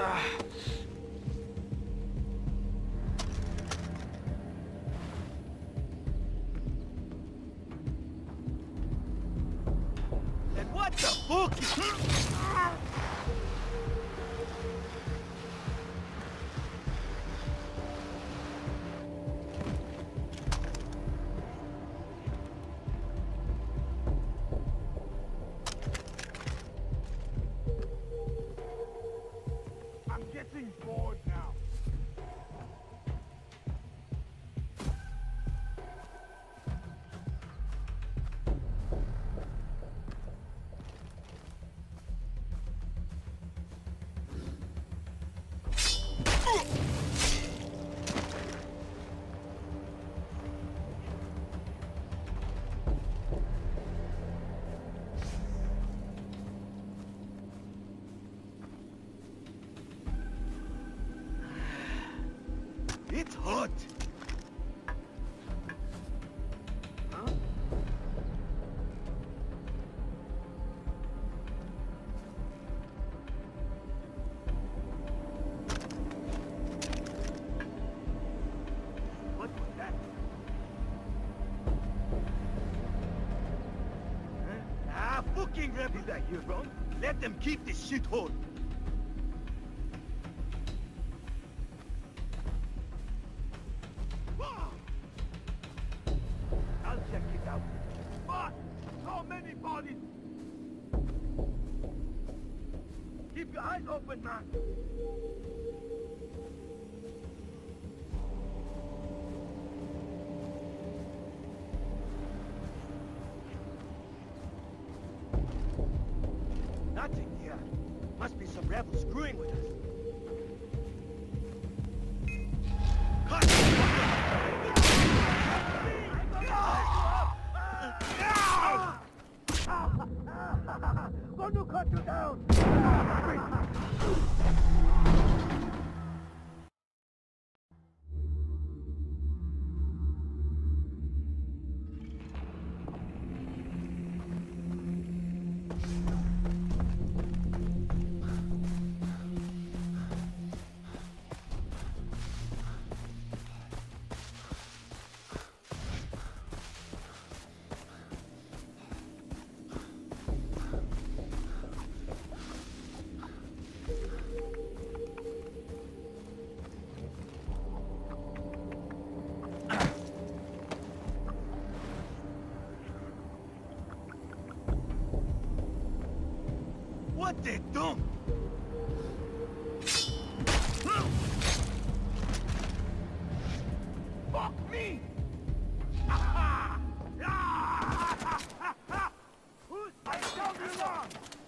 And what the fuck? I'm getting bored now. It's hot. Huh? What was that? Huh? Ah, fucking rebels are here, bro. Let them keep this shithole. I'll check it out. But so many bodies. Keep your eyes open, man. Nothing here. Must be some rebels screwing with us. Gonna cut you down! What they done? Fuck me! Who's I tell you long?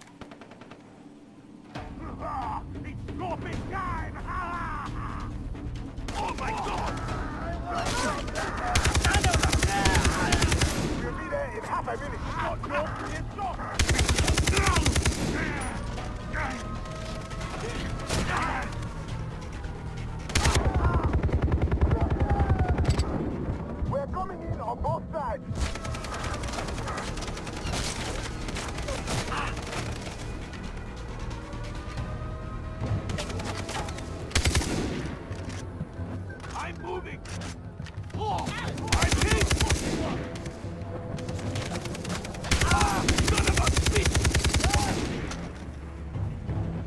It's scorpion time! Oh my god! We'll be there in half a minute. It's not. We're coming in on both sides. I'm moving. Oh, I'm hit. Son of a bitch!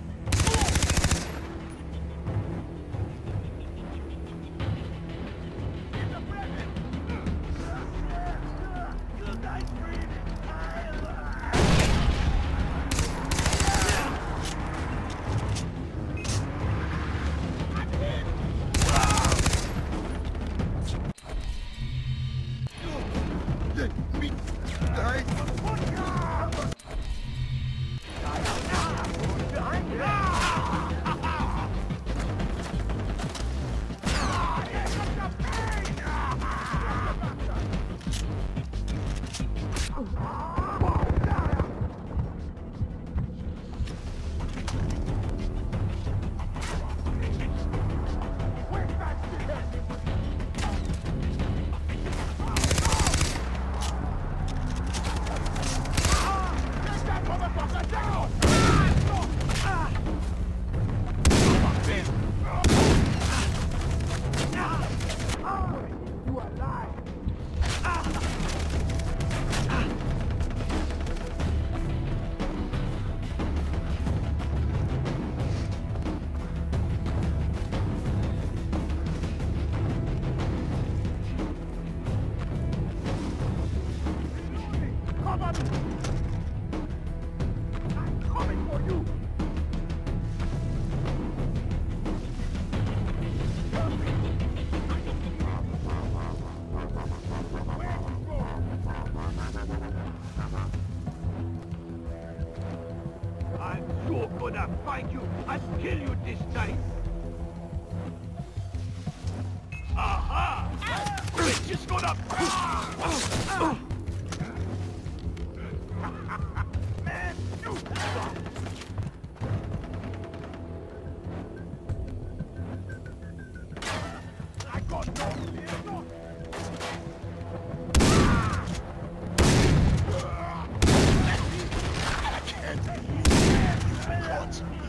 gonna find you and kill you this time. Aha! We're just gonna... Man, you suck! I got no fear. I can't believe you got me.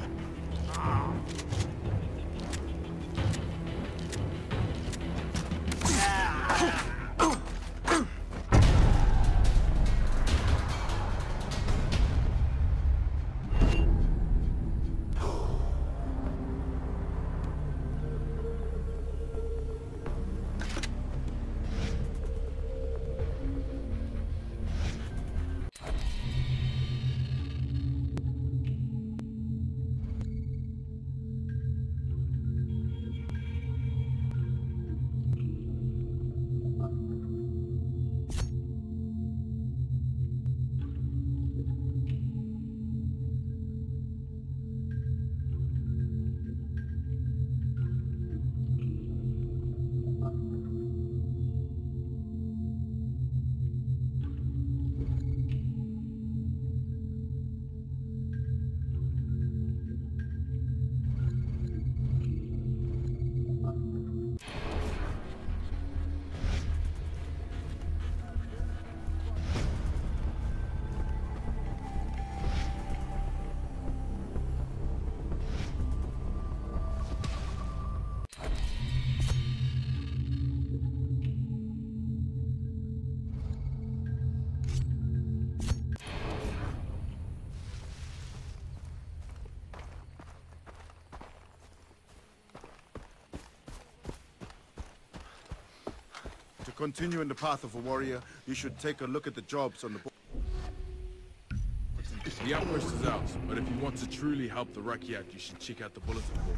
To continue in the path of a warrior, you should take a look at the jobs on the board. The outpost is out, but if you want to truly help the Rakyat, you should check out the bulletin board.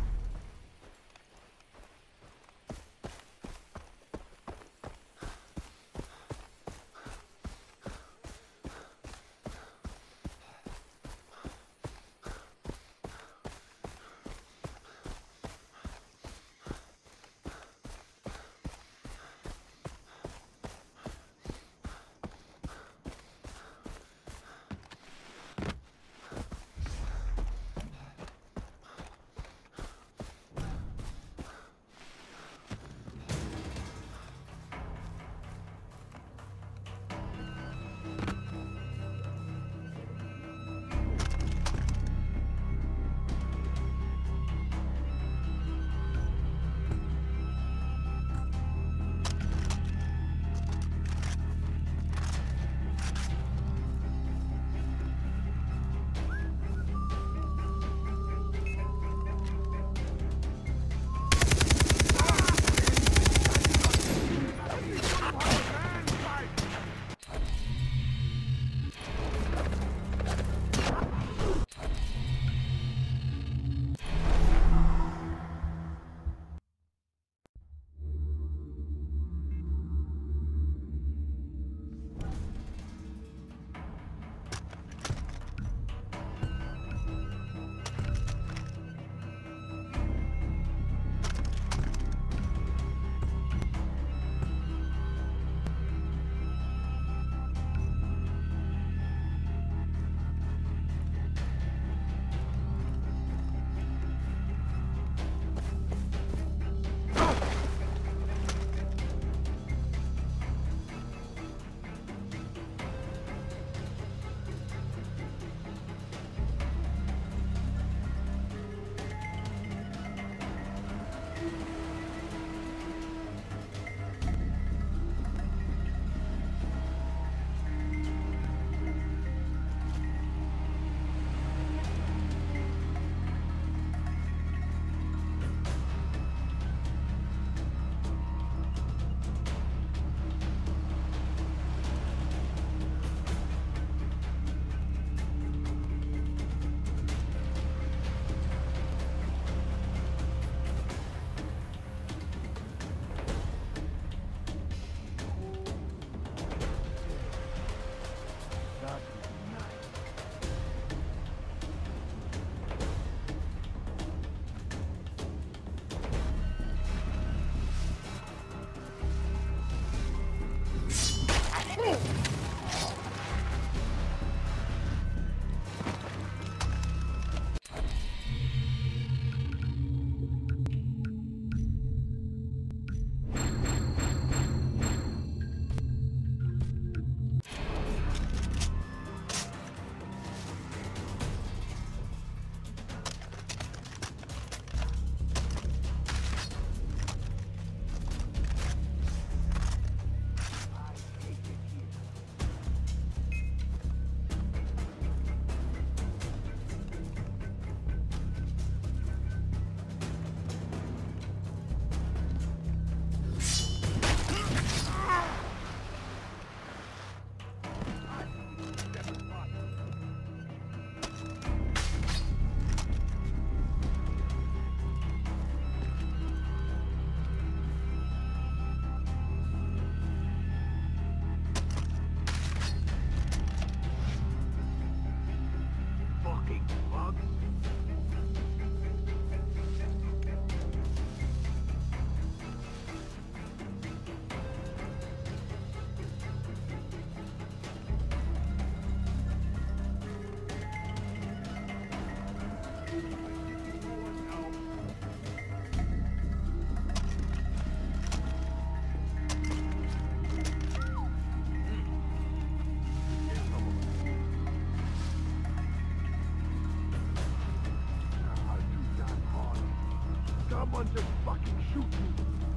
someone just fucking shoot me.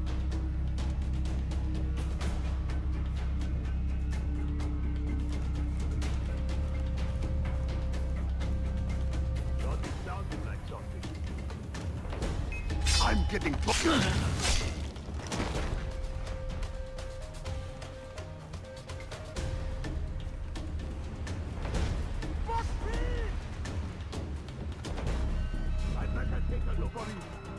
Thought it sounded like something. I'm getting fucked. I'd better take a look on you.